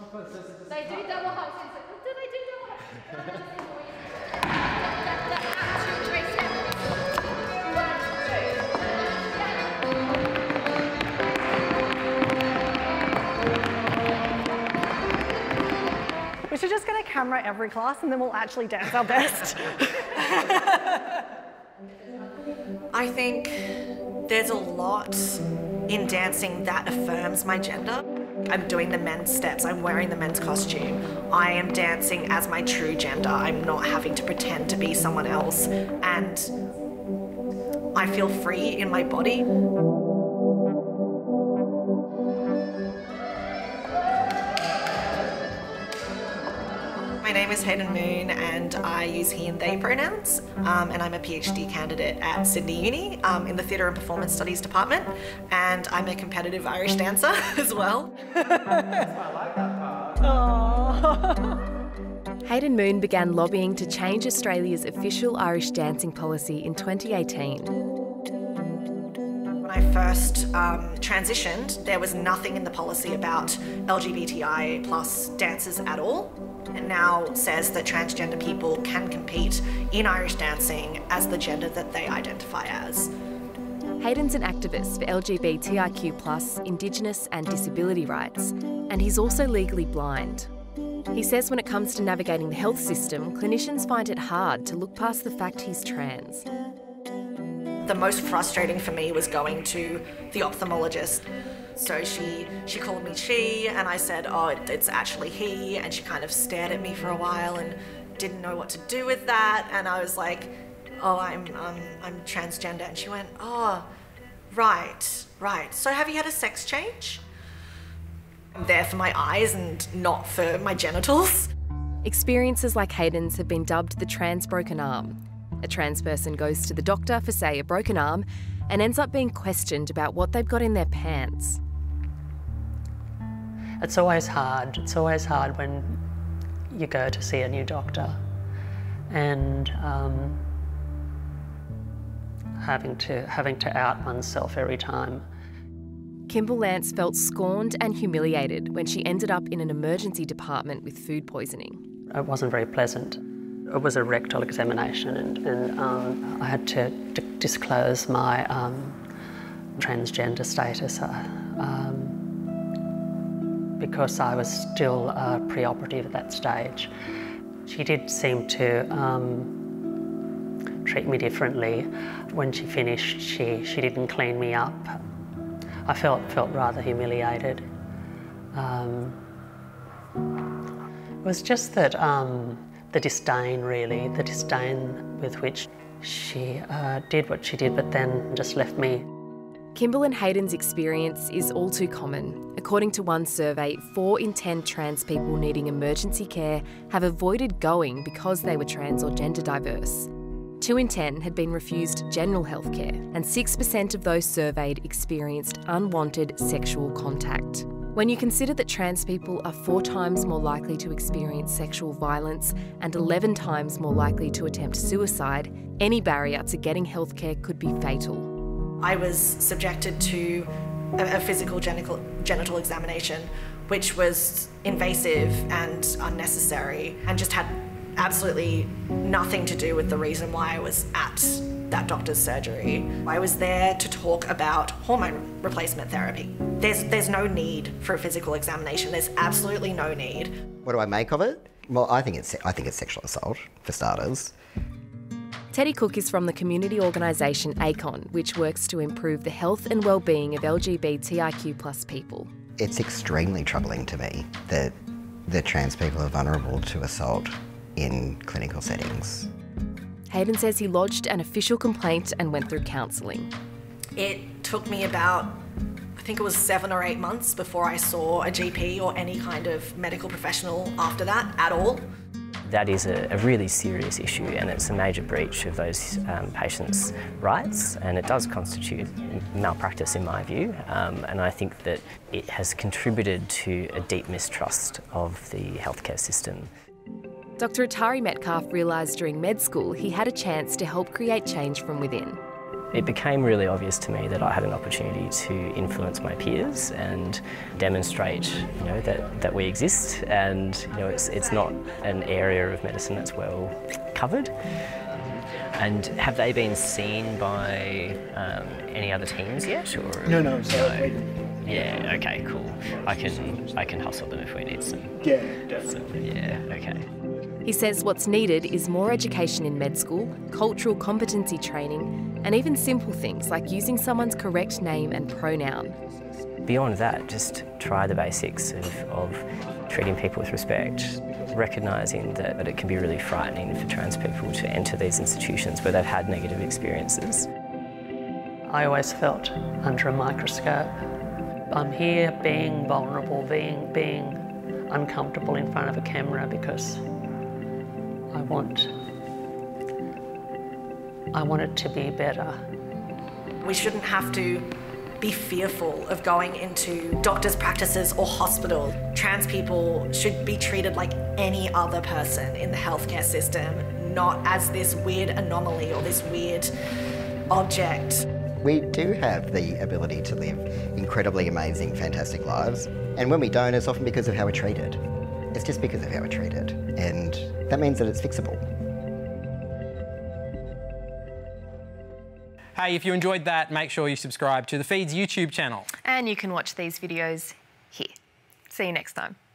They do double humps. Do they do double humps? We should just get a camera every class and then we'll actually dance our best. I think there's a lot in dancing that affirms my gender. I'm doing the men's steps, I'm wearing the men's costume. I am dancing as my true gender. I'm not having to pretend to be someone else. And I feel free in my body. My name is Hayden Moon and I use he and they pronouns, and I'm a PhD candidate at Sydney Uni in the Theatre and Performance Studies department, and I'm a competitive Irish dancer as well. Hayden Moon began lobbying to change Australia's official Irish dancing policy in 2018. When I first transitioned, there was nothing in the policy about LGBTI plus dancers at all. It now says that transgender people can compete in Irish dancing as the gender that they identify as. Hayden's an activist for LGBTIQ+, Indigenous and disability rights, and he's also legally blind. He says when it comes to navigating the health system, clinicians find it hard to look past the fact he's trans. The most frustrating for me was going to the ophthalmologist. So she called me she, and I said, oh, it's actually he, and she kind of stared at me for a while and didn't know what to do with that, and I was like, oh, I'm transgender, and she went, oh, right. So have you had a sex change? I'm there for my eyes and not for my genitals. Experiences like Hayden's have been dubbed the trans broken arm. A trans person goes to the doctor for, say, a broken arm and ends up being questioned about what they've got in their pants. It's always hard. It's always hard when you go to see a new doctor and having to out oneself every time. Kimble Lance felt scorned and humiliated when she ended up in an emergency department with food poisoning. It wasn't very pleasant. It was a rectal examination, and I had to disclose my transgender status because I was still pre-operative at that stage. She did seem to treat me differently. When she finished, she didn't clean me up. I felt rather humiliated. It was just that the disdain, really, the disdain with which she did what she did, but then just left me. Kimble and Hayden's experience is all too common. According to one survey, 4 in 10 trans people needing emergency care have avoided going because they were trans or gender diverse. 2 in 10 had been refused general health care, and 6% of those surveyed experienced unwanted sexual contact. When you consider that trans people are 4 times more likely to experience sexual violence and 11 times more likely to attempt suicide, any barrier to getting healthcare could be fatal. I was subjected to a physical genital examination, which was invasive and unnecessary and just had absolutely nothing to do with the reason why I was at that doctor's surgery. I was there to talk about hormone replacement therapy. There's no need for a physical examination. There's absolutely no need. What do I make of it? Well, I think it's sexual assault, for starters. Teddy Cook is from the community organisation ACON, which works to improve the health and well-being of LGBTIQ+ people. It's extremely troubling to me that trans people are vulnerable to assault in clinical settings. Hayden says he lodged an official complaint and went through counselling. It took me about, I think it was 7 or 8 months before I saw a GP or any kind of medical professional after that at all. That is a really serious issue, and it's a major breach of those patients' rights, and it does constitute malpractice in my view, and I think that it has contributed to a deep mistrust of the healthcare system. Dr. Atari Metcalf realised during med school he had a chance to help create change from within. It became really obvious to me that I had an opportunity to influence my peers and demonstrate, that we exist, and it's not an area of medicine that's well covered. And have they been seen by any other teams yet, or No. Yeah. Okay. Cool. I can hustle them if we need some. Yeah, definitely. Yeah. Okay. He says what's needed is more education in med school, cultural competency training, and even simple things like using someone's correct name and pronoun. Beyond that, just try the basics of treating people with respect, recognising that it can be really frightening for trans people to enter these institutions where they've had negative experiences. I always felt under a microscope. I'm here being vulnerable, being uncomfortable in front of a camera because I want it to be better. We shouldn't have to be fearful of going into doctors' practices or hospital. Trans people should be treated like any other person in the healthcare system, not as this weird anomaly or this weird object. We do have the ability to live incredibly amazing, fantastic lives. And when we don't, it's often because of how we're treated. It's just because of how we're treated. And that means that it's fixable. Hey, if you enjoyed that, make sure you subscribe to The Feed's YouTube channel. And you can watch these videos here. See you next time.